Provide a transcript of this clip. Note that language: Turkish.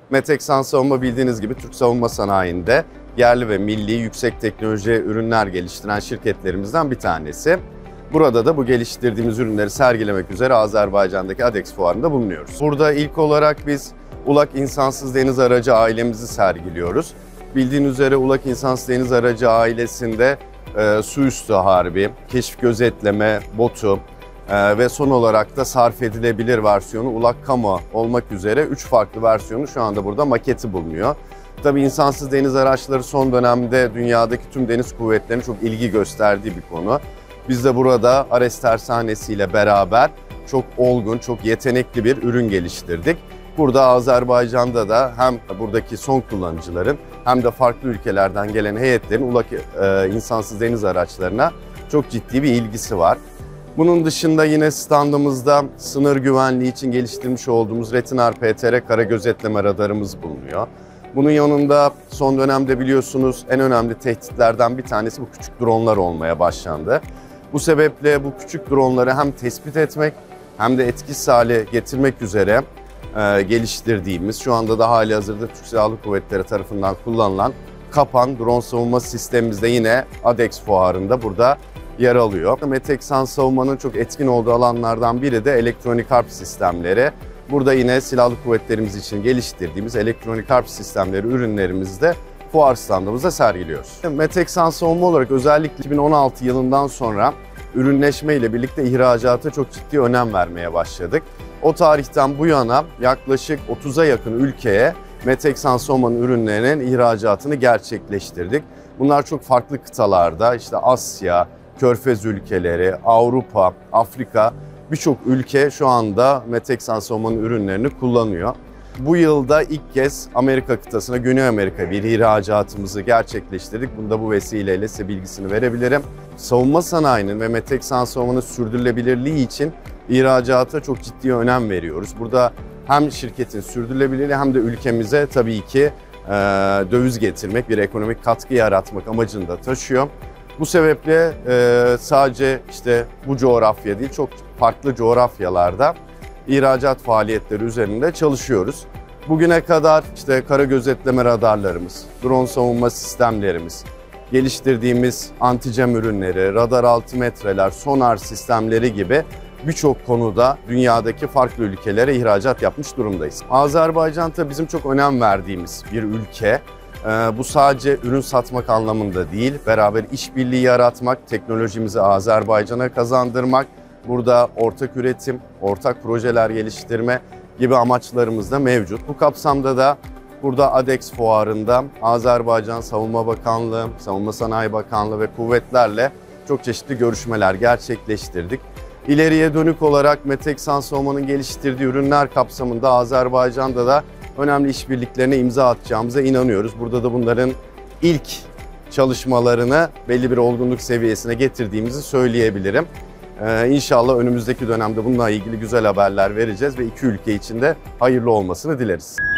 Meteksan Savunma bildiğiniz gibi Türk savunma sanayinde yerli ve milli yüksek teknoloji ürünler geliştiren şirketlerimizden bir tanesi. Burada da bu geliştirdiğimiz ürünleri sergilemek üzere Azerbaycan'daki ADEX fuarında bulunuyoruz. Burada ilk olarak biz ULAK İnsansız Deniz Aracı ailemizi sergiliyoruz. Bildiğiniz üzere ULAK İnsansız Deniz Aracı ailesinde su üstü harbi, keşif gözetleme botu ve son olarak da sarf edilebilir versiyonu ULAK Kamo olmak üzere 3 farklı versiyonu şu anda burada maketi bulunuyor. Tabii insansız deniz araçları son dönemde dünyadaki tüm deniz kuvvetlerinin çok ilgi gösterdiği bir konu. Biz de burada Ares Tersanesi ile beraber çok olgun, çok yetenekli bir ürün geliştirdik. Burada Azerbaycan'da da hem buradaki son kullanıcıların hem de farklı ülkelerden gelen heyetlerin ULAK insansız deniz araçlarına çok ciddi bir ilgisi var. Bunun dışında yine standımızda sınır güvenliği için geliştirmiş olduğumuz Retinar PTR kara gözetleme radarımız bulunuyor. Bunun yanında son dönemde biliyorsunuz en önemli tehditlerden bir tanesi bu küçük dronlar olmaya başlandı. Bu sebeple bu küçük dronları hem tespit etmek hem de etkisiz hale getirmek üzere geliştirdiğimiz, şu anda da halihazırda Türk Silahlı Kuvvetleri tarafından kullanılan Kapan drone savunma sistemimiz de yine ADEX fuarında burada yer alıyor. Meteksan savunmanın çok etkin olduğu alanlardan biri de elektronik harp sistemleri. Burada yine silahlı kuvvetlerimiz için geliştirdiğimiz elektronik harp sistemleri ürünlerimizi de fuar standımızda sergiliyoruz. Meteksan savunma olarak özellikle 2016 yılından sonra ürünleşme ile birlikte ihracata çok ciddi önem vermeye başladık. O tarihten bu yana yaklaşık 30'a yakın ülkeye Meteksan savunmanın ürünlerinin ihracatını gerçekleştirdik. Bunlar çok farklı kıtalarda, işte Asya, Körfez ülkeleri, Avrupa, Afrika, birçok ülke şu anda Meteksan savunmanın ürünlerini kullanıyor. Bu yılda ilk kez Amerika kıtasına, Güney Amerika bir ihracatımızı gerçekleştirdik. Bunu da bu vesileyle size bilgisini verebilirim. Savunma sanayinin ve Meteksan savunmanın sürdürülebilirliği için ihracata çok ciddi önem veriyoruz. Burada hem şirketin sürdürülebilirliği hem de ülkemize tabii ki döviz getirmek, bir ekonomik katkı yaratmak amacını da taşıyor. Bu sebeple sadece işte bu coğrafya değil, çok farklı coğrafyalarda ihracat faaliyetleri üzerinde çalışıyoruz. Bugüne kadar işte kara gözetleme radarlarımız, drone savunma sistemlerimiz, geliştirdiğimiz anticam ürünleri, radar altimetreler, sonar sistemleri gibi birçok konuda dünyadaki farklı ülkelere ihracat yapmış durumdayız. Azerbaycan tabii bizim çok önem verdiğimiz bir ülke. Bu sadece ürün satmak anlamında değil, beraber işbirliği yaratmak, teknolojimizi Azerbaycan'a kazandırmak, burada ortak üretim, ortak projeler geliştirme gibi amaçlarımız da mevcut. Bu kapsamda da burada ADEX fuarında Azerbaycan Savunma Bakanlığı, Savunma Sanayi Bakanlığı ve kuvvetlerle çok çeşitli görüşmeler gerçekleştirdik. İleriye dönük olarak Meteksan Savunma'nın geliştirdiği ürünler kapsamında Azerbaycan'da da önemli işbirliklerine imza atacağımıza inanıyoruz. Burada da bunların ilk çalışmalarını belli bir olgunluk seviyesine getirdiğimizi söyleyebilirim. İnşallah önümüzdeki dönemde bununla ilgili güzel haberler vereceğiz ve iki ülke için de hayırlı olmasını dileriz.